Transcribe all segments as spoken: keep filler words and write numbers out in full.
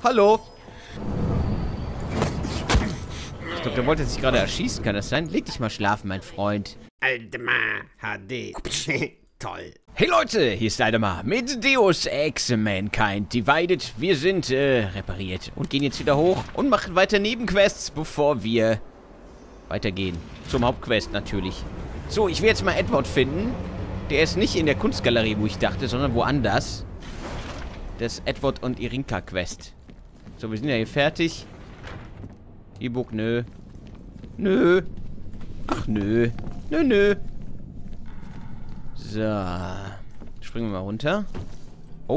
Hallo. Ich glaube, der wollte sich gerade erschießen. Kann das sein? Leg dich mal schlafen, mein Freund. Aldemar H D. Toll. Hey Leute, hier ist Aldemar mit Deus Ex Mankind Divided. Wir sind äh, repariert und gehen jetzt wieder hoch und machen weiter Nebenquests, bevor wir weitergehen. Zum Hauptquest natürlich. So, ich will jetzt mal Edward finden. Der ist nicht in der Kunstgalerie, wo ich dachte, sondern woanders. Das Edward und Irinka Quest. So, wir sind ja hier fertig. E-Book, nö. Nö. Ach, nö. Nö, nö. So. Springen wir mal runter. Oh.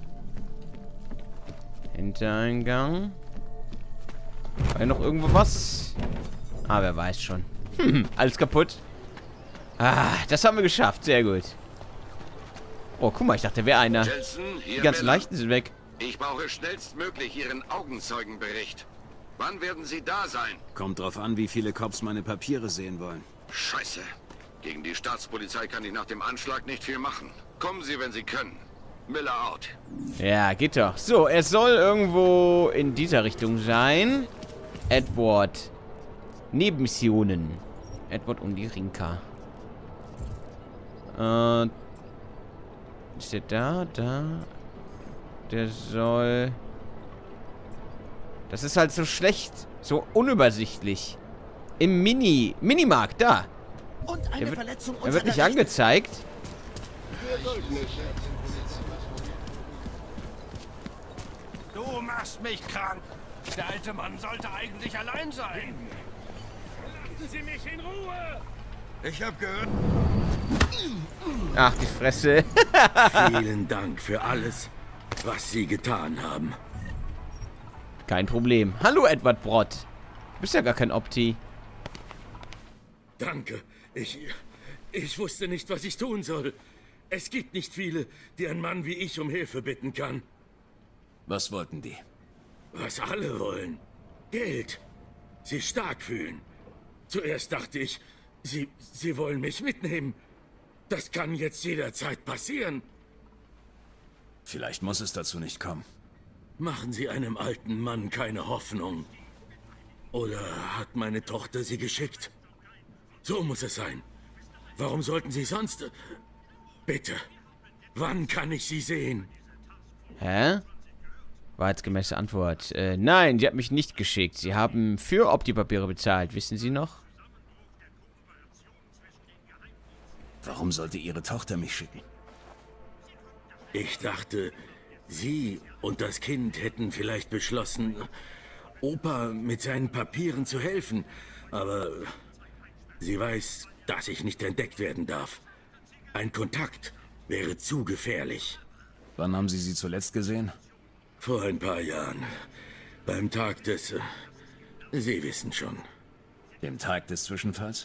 Hintereingang. War hier noch irgendwo was? Ah, wer weiß schon. Hm, alles kaputt. Ah, das haben wir geschafft. Sehr gut. Oh, guck mal, ich dachte, da wäre einer. Jensen, Die ganzen Männer. Leichten sind weg. Ich brauche schnellstmöglich Ihren Augenzeugenbericht. Wann werden Sie da sein? Kommt drauf an, wie viele Cops meine Papiere sehen wollen. Scheiße. Gegen die Staatspolizei kann ich nach dem Anschlag nicht viel machen. Kommen Sie, wenn Sie können. Miller out. Ja, geht doch. So, er soll irgendwo in dieser Richtung sein. Edward. Nebenmissionen. Edward und Irinka. Äh. Ist der da? Da. Der soll... Das ist halt so schlecht. So unübersichtlich. Im Mini... Minimarkt, da. Und eine Der wird, Verletzung er wird nicht unserer Rechte. angezeigt. Du machst mich krank. Der alte Mann sollte eigentlich allein sein. Lassen Sie mich in Ruhe. Ich habe gehört... Ach, die Fresse. Vielen Dank für alles, was Sie getan haben. Kein Problem. Hallo, Edward Brott. Du bist ja gar kein Opti. Danke. Ich, ich wusste nicht, was ich tun soll. Es gibt nicht viele, die ein Mann wie ich um Hilfe bitten kann. Was wollten die? Was alle wollen. Geld. Sie stark fühlen. Zuerst dachte ich, sie, sie wollen mich mitnehmen. Das kann jetzt jederzeit passieren. Vielleicht muss es dazu nicht kommen. Machen Sie einem alten Mann keine Hoffnung. Oder hat meine Tochter Sie geschickt? So muss es sein. Warum sollten Sie sonst... Bitte, wann kann ich Sie sehen? Hä? Wahrheitsgemäße Antwort. Äh, nein, sie hat mich nicht geschickt. Sie haben für Opti-Papiere bezahlt. Wissen Sie noch? Warum sollte Ihre Tochter mich schicken? Ich dachte, Sie und das Kind hätten vielleicht beschlossen, Opa mit seinen Papieren zu helfen. Aber sie weiß, dass ich nicht entdeckt werden darf. Ein Kontakt wäre zu gefährlich. Wann haben Sie sie zuletzt gesehen? Vor ein paar Jahren. Beim Tag des... Äh, Sie wissen schon. Dem Tag des Zwischenfalls?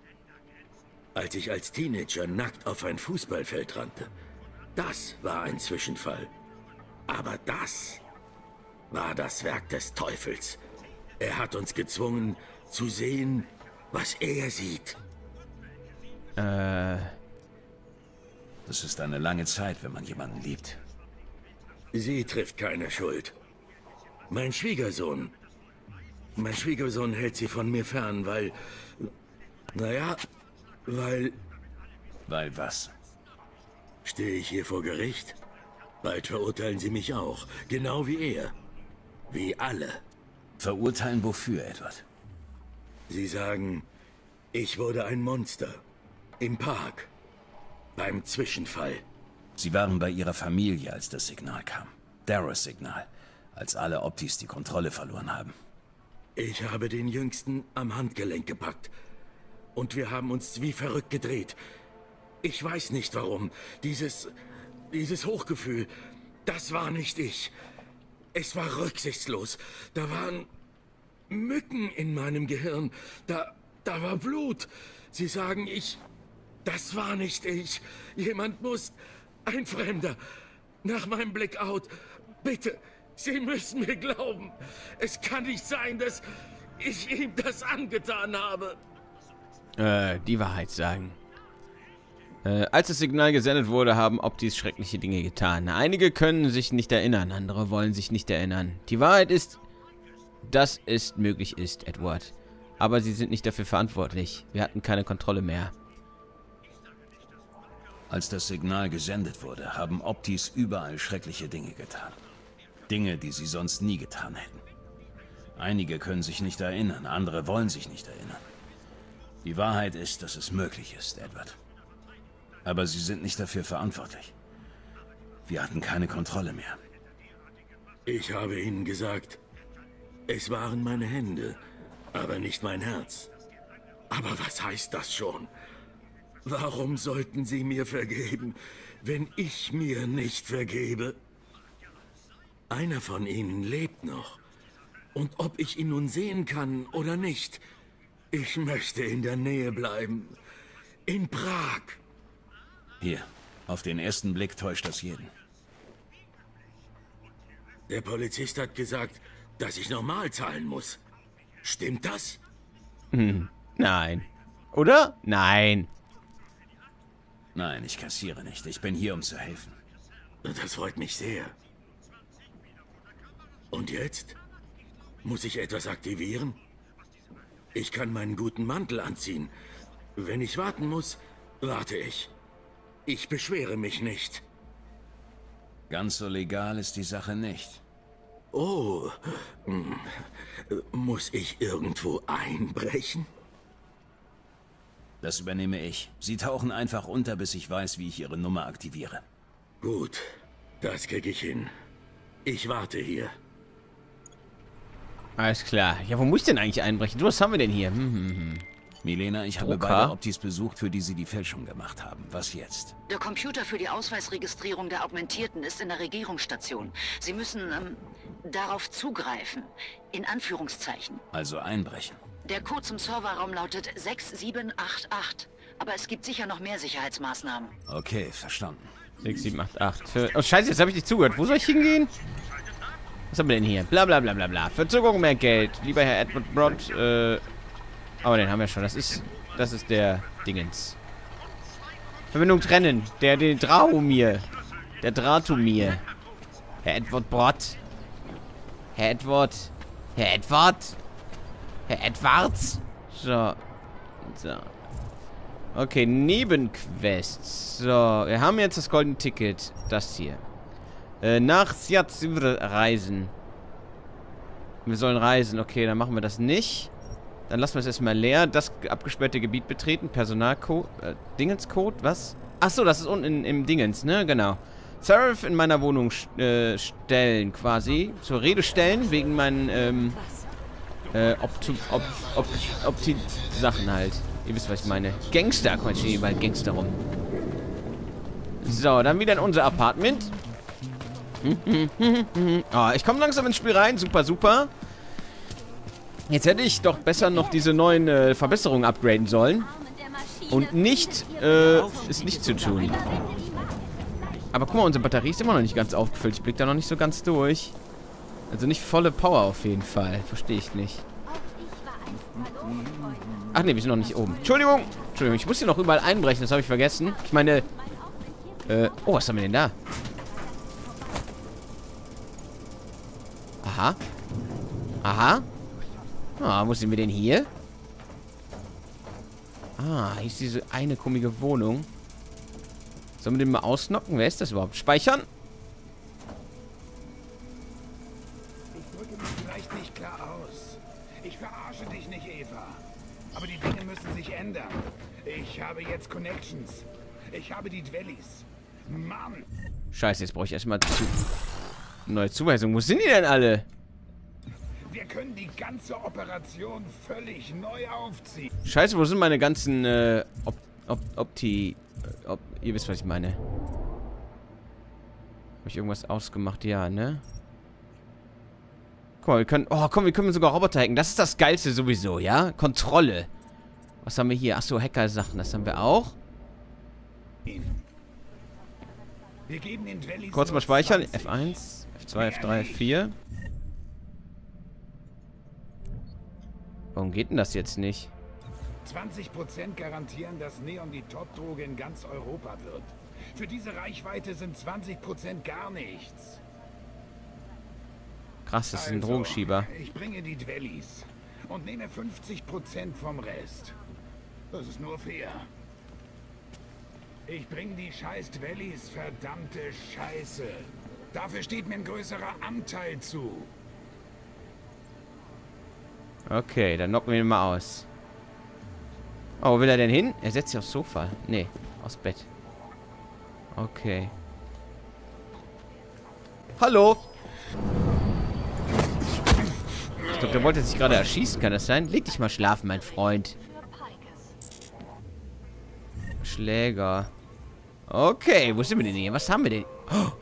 Als ich als Teenager nackt auf ein Fußballfeld rannte. Das war ein Zwischenfall. Aber das war das Werk des Teufels. Er hat uns gezwungen, zu sehen, was er sieht. Äh... Das ist eine lange Zeit, wenn man jemanden liebt. Sie trifft keine Schuld. Mein Schwiegersohn. Mein Schwiegersohn hält sie von mir fern, weil... Naja, weil... Weil was? Stehe ich hier vor Gericht? Bald verurteilen sie mich auch. Genau wie er. Wie alle. Verurteilen wofür, Edward? Sie sagen, ich wurde ein Monster. Im Park. Beim Zwischenfall. Sie waren bei Ihrer Familie, als das Signal kam. Darrows Signal. Als alle Optis die Kontrolle verloren haben. Ich habe den Jüngsten am Handgelenk gepackt. Und wir haben uns wie verrückt gedreht. Ich weiß nicht warum. Dieses... Dieses Hochgefühl, das war nicht ich. Es war rücksichtslos. Da waren Mücken in meinem Gehirn. Da, da war Blut. Sie sagen, ich... Das war nicht ich. Jemand muss... Ein Fremder. Nach meinem Blackout. Bitte, Sie müssen mir glauben. Es kann nicht sein, dass ich ihm das angetan habe. Äh, die Wahrheit sagen. Äh, als das Signal gesendet wurde, haben Optis schreckliche Dinge getan. Einige können sich nicht erinnern, andere wollen sich nicht erinnern. Die Wahrheit ist, dass es möglich ist, Edward. Aber sie sind nicht dafür verantwortlich. Wir hatten keine Kontrolle mehr. Als das Signal gesendet wurde, haben Optis überall schreckliche Dinge getan. Dinge, die sie sonst nie getan hätten. Einige können sich nicht erinnern, andere wollen sich nicht erinnern. Die Wahrheit ist, dass es möglich ist, Edward. Aber sie sind nicht dafür verantwortlich. Wir hatten keine Kontrolle mehr. Ich habe ihnen gesagt, es waren meine Hände, aber nicht mein Herz. Aber was heißt das schon? Warum sollten sie mir vergeben, wenn ich mir nicht vergebe? Einer von ihnen lebt noch. Und ob ich ihn nun sehen kann oder nicht, ich möchte in der Nähe bleiben. In Prag. Hier, auf den ersten Blick täuscht das jeden. Der Polizist hat gesagt, dass ich normal zahlen muss. Stimmt das? Hm, nein. Oder? Nein. Nein, ich kassiere nicht. Ich bin hier, um zu helfen. Das freut mich sehr. Und jetzt? Muss ich etwas aktivieren? Ich kann meinen guten Mantel anziehen. Wenn ich warten muss, warte ich. Ich beschwere mich nicht. Ganz so legal ist die Sache nicht. Oh, hm. Muss ich irgendwo einbrechen? Das übernehme ich. Sie tauchen einfach unter, bis ich weiß, wie ich Ihre Nummer aktiviere. Gut, das kriege ich hin. Ich warte hier. Alles klar. Ja, wo muss ich denn eigentlich einbrechen? Du, was haben wir denn hier? Hm, hm, hm. Milena, ich habe Drucker. beide Optis besucht, für die Sie die Fälschung gemacht haben. Was jetzt? Der Computer für die Ausweisregistrierung der Augmentierten ist in der Regierungsstation. Sie müssen ähm, darauf zugreifen. In Anführungszeichen. Also einbrechen. Der Code zum Serverraum lautet sechs sieben acht acht. Aber es gibt sicher noch mehr Sicherheitsmaßnahmen. Okay, verstanden. sechs, sieben, acht, acht. Für oh, scheiße, jetzt habe ich nicht zugehört. Wo soll ich hingehen? Was haben wir denn hier? Bla bla bla bla bla. Verzögerung mehr Geld. Lieber Herr Edward Brott, äh... aber den haben wir schon. Das ist... Das ist der Dingens. Verbindung trennen. Der, der Draumir. Der Drahtomir. Herr Edward Brott. Herr Edward. Herr Edward. Herr Edwards. So. So. Okay, Nebenquests. So, wir haben jetzt das goldene Ticket. Das hier. Äh, nach Siatsivr reisen. Wir sollen reisen. Okay, dann machen wir das nicht. Dann lassen wir es erstmal leer. Das abgesperrte Gebiet betreten. Personalcode. Äh, Dingenscode? Was? Achso, das ist unten in, im Dingens, ne? Genau. Seraph in meiner Wohnung äh, stellen, quasi. Zur Rede stellen, wegen meinen, ähm, äh, Opti... Op, Op, Opti-Sachen halt. Ihr wisst, was ich meine. Gangster. Komm, ich stehe überall Gangster rum. So, dann wieder in unser Apartment. Oh, ich komme langsam ins Spiel rein. Super, super. Jetzt hätte ich doch besser noch diese neuen äh, Verbesserungen upgraden sollen. Und nicht, äh, es nicht zu tun. Aber guck mal, unsere Batterie ist immer noch nicht ganz aufgefüllt. Ich blicke da noch nicht so ganz durch. Also nicht volle Power auf jeden Fall. Verstehe ich nicht. Ach ne, wir sind noch nicht oben. Entschuldigung. Entschuldigung, ich muss hier noch überall einbrechen. Das habe ich vergessen. Ich meine, äh, oh, was haben wir denn da? Aha. Aha. Ah, wo sind wir denn hier? Ah, hier ist diese eine komische Wohnung. Sollen wir den mal ausnocken? Wer ist das überhaupt? Speichern? Ich drücke mich vielleicht nicht klar aus. Ich verarsche dich nicht, Eva. Aber die Dinge müssen sich ändern. Ich habe jetzt Connections. Ich habe die Dwellis. Mann! Scheiße, jetzt brauche ich erstmal zu neue Zuweisung. Wo sind die denn alle? Wir können die ganze Operation völlig neu aufziehen. Scheiße, wo sind meine ganzen, äh, Op Op Opti... Ob, ihr wisst, was ich meine. Habe ich irgendwas ausgemacht? Ja, ne? Guck mal, wir können... Oh, komm, wir können sogar Roboter hacken. Das ist das Geilste sowieso, ja? Kontrolle. Was haben wir hier? Achso, Hacker-Sachen. Das haben wir auch. Wir geben den Dwellis Kurz mal speichern. F eins, F zwei, F drei, F vier. Warum geht denn das jetzt nicht? zwanzig Prozent garantieren, dass Neon die Top-Droge in ganz Europa wird. Für diese Reichweite sind zwanzig Prozent gar nichts. Krass, das ist ein Also, Drogenschieber. Ich bringe die Dwellies und nehme fünfzig Prozent vom Rest. Das ist nur fair. Ich bringe die scheiß Dwellies, verdammte Scheiße. Dafür steht mir ein größerer Anteil zu. Okay, dann knocken wir ihn mal aus. Oh, wo will er denn hin? Er setzt sich aufs Sofa. Nee, aufs Bett. Okay. Hallo? Ich glaube, der wollte sich gerade erschießen, kann das sein? Leg dich mal schlafen, mein Freund. Schläger. Okay, wo sind wir denn hier? Was haben wir denn? Oh.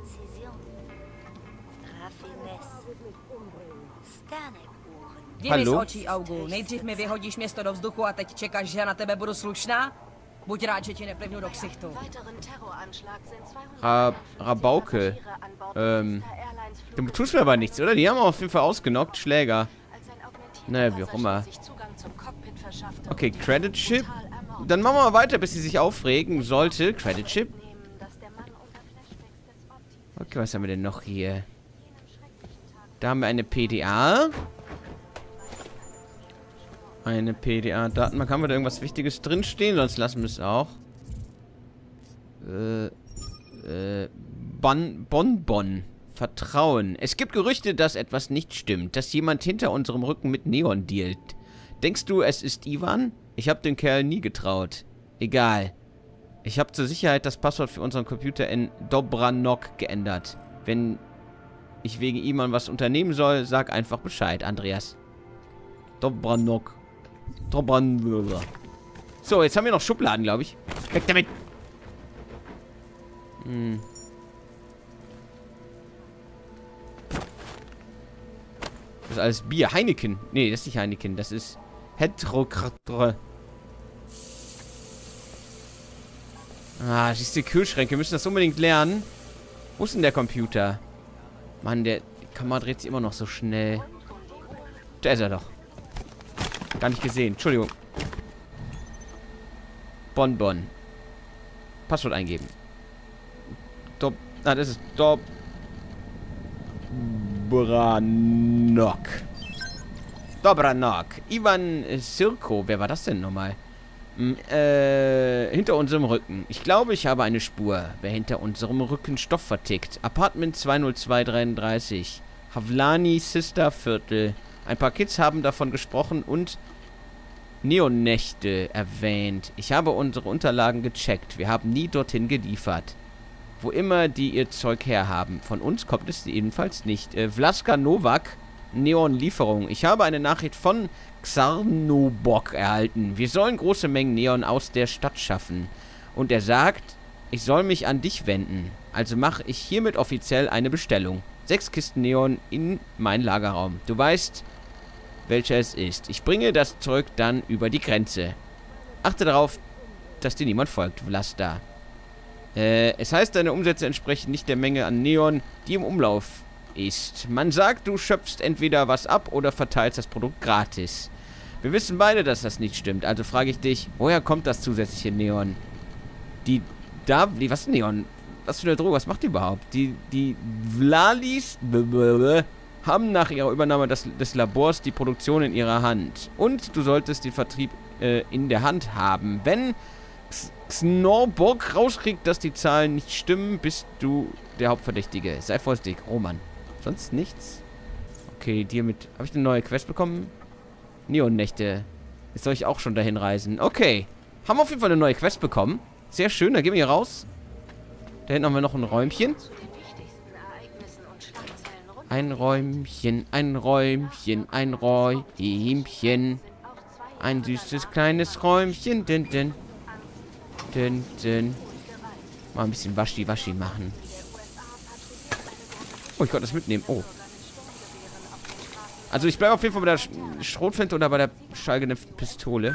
Jdi mi z očí, Augu. Nejdřív mi vyhodíš město do vzduchu a teď čekáš, že já na tebe budu slušná? Buď rád, že ti neplivnu do ksichtu. Ra Rabauke. Ähm. Du tust mir aber nichts, oder? Die haben auf jeden Fall ausgenockt. Schläger. Naja, wie auch immer. Okay, Credit Chip. Dann machen wir mal weiter, bis sie sich aufregen sollte. Credit Chip. Okay, was haben wir denn noch hier? Da haben wir eine P D A. Eine P D A-Datenbank. Haben wir da irgendwas Wichtiges drinstehen? Sonst lassen wir es auch. Äh, äh, Bon, Bonbon. Vertrauen. Es gibt Gerüchte, dass etwas nicht stimmt. Dass jemand hinter unserem Rücken mit Neon dealt. Denkst du, es ist Ivan? Ich habe dem Kerl nie getraut. Egal. Ich habe zur Sicherheit das Passwort für unseren Computer in Dobranok geändert. Wenn ich wegen Ivan was unternehmen soll, sag einfach Bescheid, Andreas. Dobranok. Dobranok. So, jetzt haben wir noch Schubladen, glaube ich. Weg damit! Hm. Das ist alles Bier. Heineken. Nee, das ist nicht Heineken. Das ist Heterokratre. Ah, siehst du, Kühlschränke. Wir müssen das unbedingt lernen. Wo ist denn der Computer? Mann, der die Kamera dreht sich immer noch so schnell. Da ist er doch. Gar nicht gesehen. Entschuldigung. Bonbon. Passwort eingeben. Dob... Ah, das ist Dob... Dobranok. Dobranok. Ivan Sirko. Wer war das denn nochmal? Hm, äh, hinter unserem Rücken. Ich glaube, ich habe eine Spur. Wer hinter unserem Rücken Stoff vertickt. Apartment zwei null zwei dreiunddreißig. Havlani Sister Viertel. Ein paar Kids haben davon gesprochen und Neonnächte erwähnt. Ich habe unsere Unterlagen gecheckt. Wir haben nie dorthin geliefert. Wo immer die ihr Zeug herhaben. Von uns kommt es jedenfalls nicht. Äh, Vlaska Novak, Neon-Lieferung. Ich habe eine Nachricht von Xarnobok erhalten. Wir sollen große Mengen Neon aus der Stadt schaffen. Und er sagt, ich soll mich an dich wenden. Also mache ich hiermit offiziell eine Bestellung. Sechs Kisten Neon in meinen Lagerraum. Du weißt, welcher es ist. Ich bringe das Zeug dann über die Grenze. Achte darauf, dass dir niemand folgt, Vlasta. Äh, es heißt, deine Umsätze entsprechen nicht der Menge an Neon, die im Umlauf ist. Man sagt, du schöpfst entweder was ab oder verteilst das Produkt gratis. Wir wissen beide, dass das nicht stimmt. Also frage ich dich, woher kommt das zusätzliche Neon? Die, da, die, was ist Neon? Was für eine Droge, was macht die überhaupt? Die, die Vlalis haben nach ihrer Übernahme des, des Labors die Produktion in ihrer Hand. Und du solltest den Vertrieb äh, in der Hand haben. Wenn Xnorbok rauskriegt, dass die Zahlen nicht stimmen, bist du der Hauptverdächtige. Sei vorsichtig, Roman. Sonst nichts? Okay, dir mit... Habe ich eine neue Quest bekommen? Neonnächte. Jetzt soll ich auch schon dahin reisen. Okay. Haben wir auf jeden Fall eine neue Quest bekommen. Sehr schön, da gehen wir hier raus. Da hinten haben wir noch ein Räumchen. Ein Räumchen, ein Räumchen, ein Räumchen. Ein süßes kleines Räumchen. Din, din. Din, din. Mal ein bisschen Waschi-Waschi machen. Oh, ich konnte das mitnehmen. Oh. Also ich bleibe auf jeden Fall bei der Sch Schrotflinte oder bei der schallgedämpften Pistole.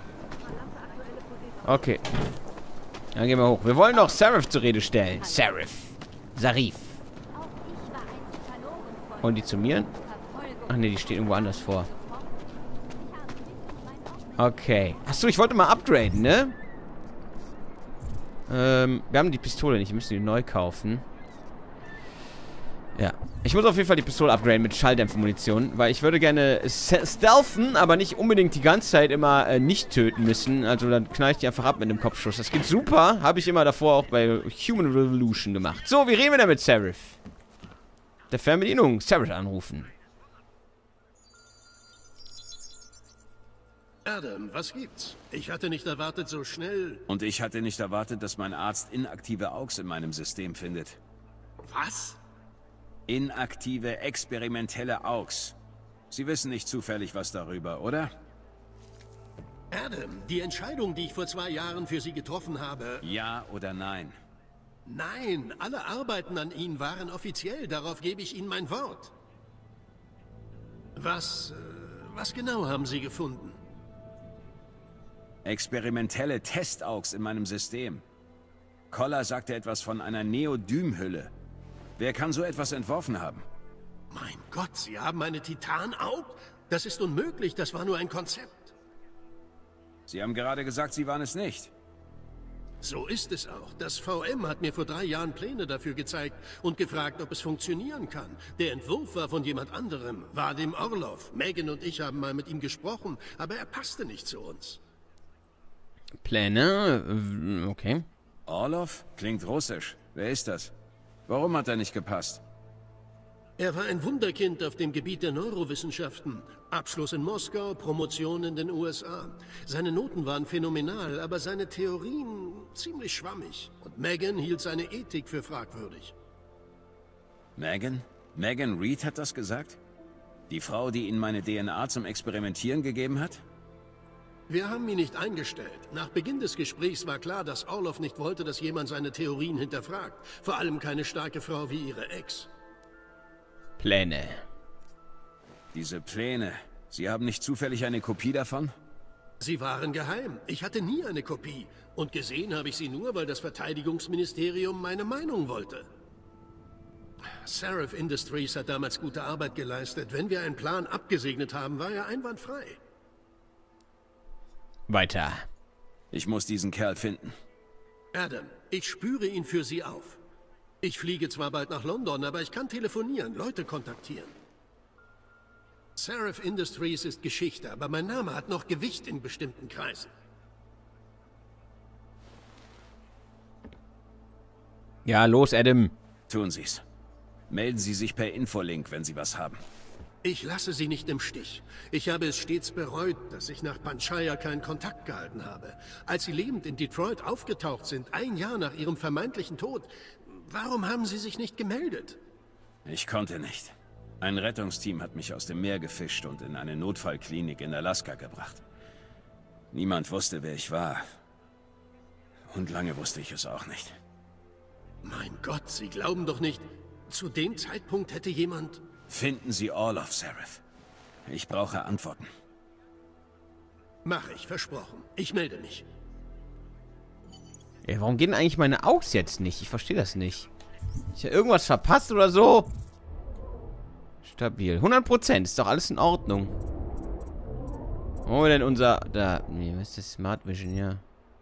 Okay. Dann gehen wir hoch. Wir wollen noch Sarif zur Rede stellen. Sarif. Sarif. Wollen die zu mir? Ach ne, die steht irgendwo anders vor. Okay. Achso, ich wollte mal upgraden, ne? Ähm, wir haben die Pistole nicht. Wir müssen die neu kaufen. Ja. Ich muss auf jeden Fall die Pistole upgraden mit Schalldämpfermunition, weil ich würde gerne stealthen, aber nicht unbedingt die ganze Zeit immer äh, nicht töten müssen. Also dann knall ich die einfach ab mit dem Kopfschuss. Das geht super. Habe ich immer davor auch bei Human Revolution gemacht. So, wie reden wir denn mit Seraph? Der Fernbedienung. Seraph anrufen. Adam, was gibt's? Ich hatte nicht erwartet, so schnell... Und ich hatte nicht erwartet, dass mein Arzt inaktive A U X in meinem System findet. Was? Inaktive, experimentelle A U X. Sie wissen nicht zufällig was darüber, oder? Adam, die Entscheidung, die ich vor zwei Jahren für Sie getroffen habe... Ja oder nein? Nein, alle Arbeiten an Ihnen waren offiziell, darauf gebe ich Ihnen mein Wort. Was... Äh, was genau haben Sie gefunden? Experimentelle Test-A U X in meinem System. Koller sagte etwas von einer Neodym-Hülle. Wer kann so etwas entworfen haben? Mein Gott, Sie haben eine Titan-A U X? Das ist unmöglich, das war nur ein Konzept. Sie haben gerade gesagt, Sie waren es nicht. So ist es auch. Das V M hat mir vor drei Jahren Pläne dafür gezeigt und gefragt, ob es funktionieren kann. Der Entwurf war von jemand anderem, Vadim Orlov. Megan und ich haben mal mit ihm gesprochen, aber er passte nicht zu uns. Pläne? Okay. Orlov? Klingt russisch. Wer ist das? Warum hat er nicht gepasst? Er war ein Wunderkind auf dem Gebiet der Neurowissenschaften. Abschluss in Moskau, Promotion in den U S A. Seine Noten waren phänomenal, aber seine Theorien ziemlich schwammig. Und Megan hielt seine Ethik für fragwürdig. Megan? Megan Reed hat das gesagt? Die Frau, die Ihnen meine D N A zum Experimentieren gegeben hat? Wir haben ihn nicht eingestellt. Nach Beginn des Gesprächs war klar, dass Orlov nicht wollte, dass jemand seine Theorien hinterfragt. Vor allem keine starke Frau wie ihre Ex. Pläne. Diese Pläne. Sie haben nicht zufällig eine Kopie davon? Sie waren geheim. Ich hatte nie eine Kopie. Und gesehen habe ich sie nur, weil das Verteidigungsministerium meine Meinung wollte. Seraph Industries hat damals gute Arbeit geleistet. Wenn wir einen Plan abgesegnet haben, war er einwandfrei. Weiter. Ich muss diesen Kerl finden. Adam, ich spüre ihn für Sie auf. Ich fliege zwar bald nach London, aber ich kann telefonieren, Leute kontaktieren. Seraph Industries ist Geschichte, aber mein Name hat noch Gewicht in bestimmten Kreisen. Ja, los, Adam. Tun Sie's. Melden Sie sich per Infolink, wenn Sie was haben. Ich lasse Sie nicht im Stich. Ich habe es stets bereut, dass ich nach Panchaya keinen Kontakt gehalten habe. Als Sie lebend in Detroit aufgetaucht sind, ein Jahr nach Ihrem vermeintlichen Tod, warum haben Sie sich nicht gemeldet? Ich konnte nicht. Ein Rettungsteam hat mich aus dem Meer gefischt und in eine Notfallklinik in Alaska gebracht. Niemand wusste, wer ich war. Und lange wusste ich es auch nicht. Mein Gott, Sie glauben doch nicht, zu dem Zeitpunkt hätte jemand... Finden Sie Orlov, Seraph. Ich brauche Antworten. Mache ich, versprochen. Ich melde mich. Ja, warum gehen eigentlich meine A U X jetzt nicht? Ich verstehe das nicht. Ich habe irgendwas verpasst oder so? Stabil. hundert Prozent. Ist doch alles in Ordnung. Oh, denn unser... Da... Nee, was ist das? Smart Vision, ja.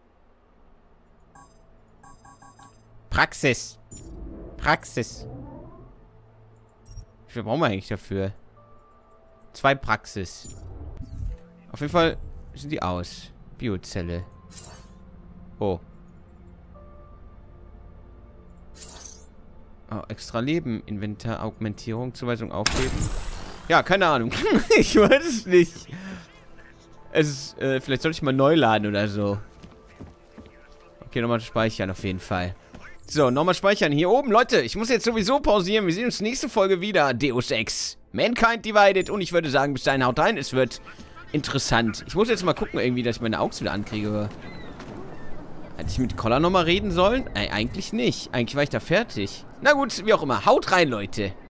Praxis. Praxis. Wie viel brauchen wir eigentlich dafür? Zwei Praxis. Auf jeden Fall sind die aus. Biozelle. Oh. Oh, extra Leben. Inventar, Augmentierung, Zuweisung aufheben. Ja, keine Ahnung. Ich weiß es nicht. Es ist, äh, vielleicht sollte ich mal neu laden oder so. Okay, nochmal speichern auf jeden Fall. So, nochmal speichern hier oben. Leute, ich muss jetzt sowieso pausieren. Wir sehen uns nächste Folge wieder. Deus Ex Mankind Divided. Und ich würde sagen, bis dahin haut rein. Es wird interessant. Ich muss jetzt mal gucken, irgendwie, dass ich meine A U X wieder ankriege. Hätte ich mit Koller nochmal reden sollen? Äh, eigentlich nicht. Eigentlich war ich da fertig. Na gut, wie auch immer. Haut rein, Leute.